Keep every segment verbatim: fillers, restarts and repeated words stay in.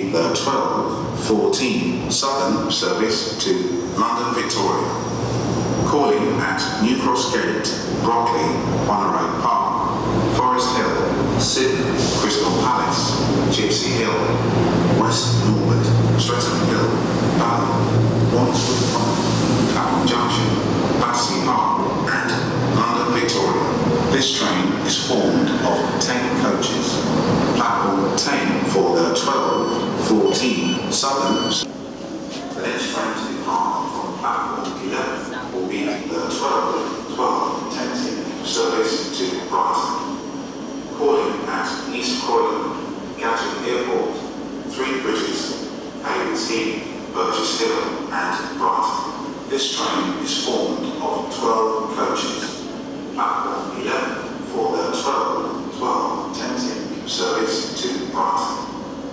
be the twelve fourteen Southern service to London Victoria. Calling at New Cross Gate, Brockley, Wanneroo Park, Forest Hill, Sydenham, Crystal Palace, Gypsy Hill, West Norwood, Streatham Hill, Balham, Wandsworth Park, Clapham Junction, Battersea Park and London Victoria. This train is formed of ten coaches. Platform ten for the twelve fourteen Southern. The next train to depart from platform eleven will be the twelve twelve ten service to Brighton. Calling at East Croydon, Gatwick Airport, Three Bridges, Haywards Heath, Burgess Hill and Brighton. This train is formed of twelve coaches. Platform eleven for the twelve twelve ten service to Brighton.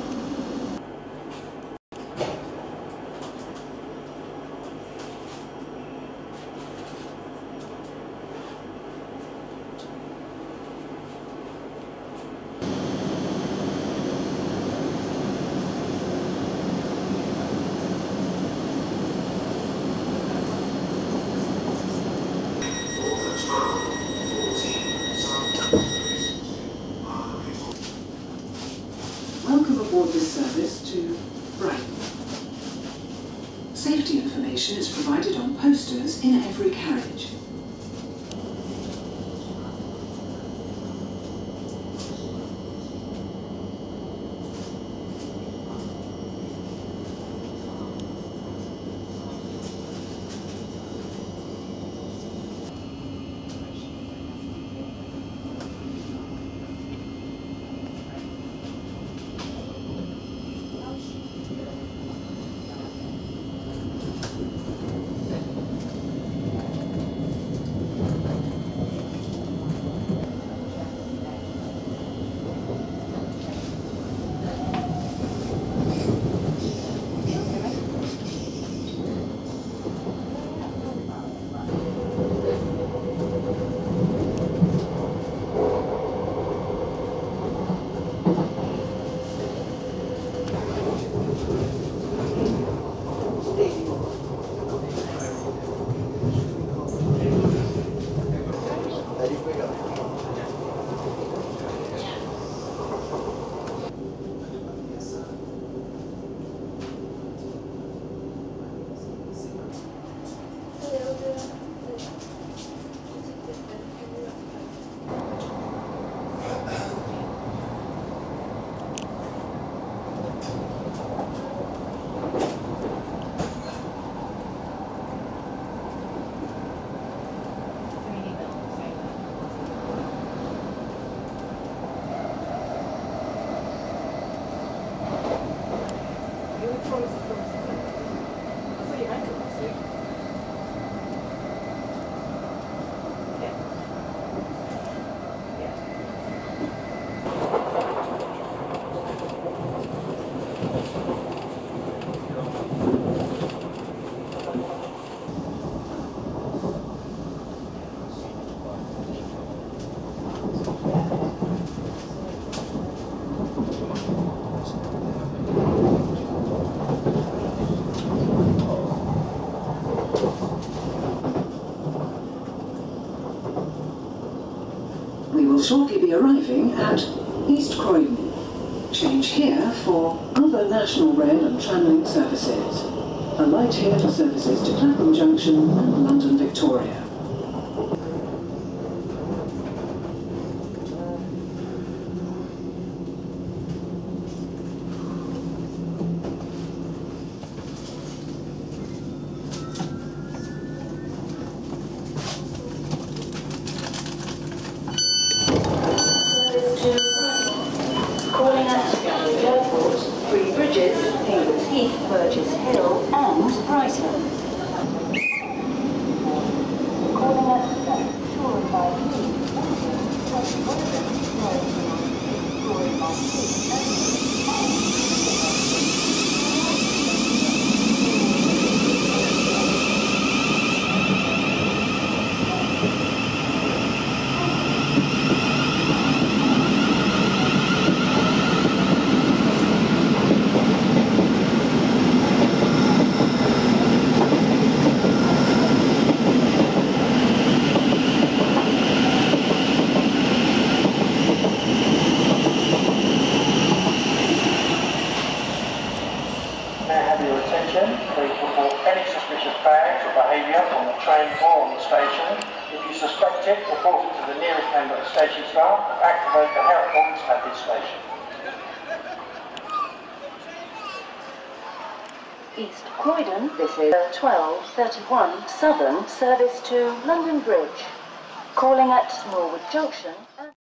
Welcome aboard this service to Brighton. Safety information is provided on posters in every carriage. We will shortly be arriving at East Croydon. Change here for other National Rail and Tramlink services. Alight here for services to Clapham Junction and London Victoria. Calling at Gatwick Airport, Three Bridges, Haywards Heath, Burgess Hill and Brighton. Calling at Touring by Heath, Touring by Heath. now have your attention. Please report any suspicious bags or behaviour on the train or on the station. If you suspect it, report it to the nearest member of station staff. Activate the help points at this station. East Croydon, this is twelve thirty-one Southern service to London Bridge. Calling at Norwood Junction.